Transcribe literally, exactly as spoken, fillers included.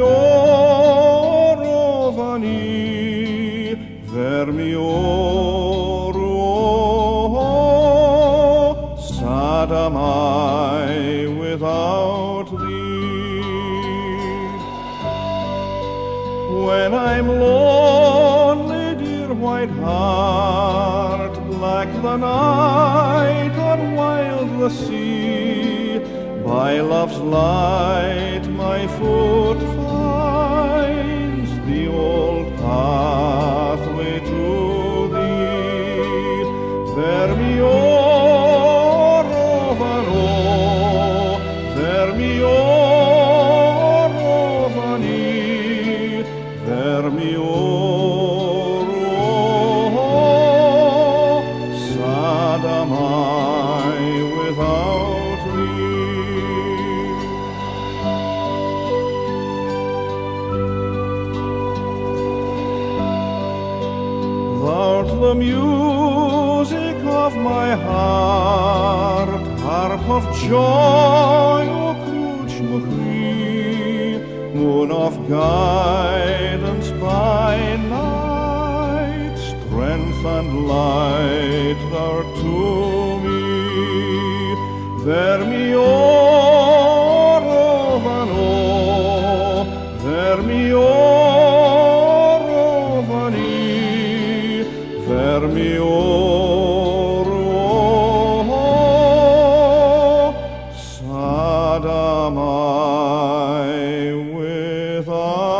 orovani, vermi oro, sad am I without thee. When I'm lonely, dear white heart, black the night or wild the sea, by love's light my foot finds the old pathway to thee. Vermi orovano, vermi orovani, vermi oro, sad am I without thee. Thou'rt the music of my heart, harp of joy, O Cruch Machree, moon of guidance by night, strength and light thou'rt to me. Vermi orovano, vermi orovani, vermi oro, sad am I without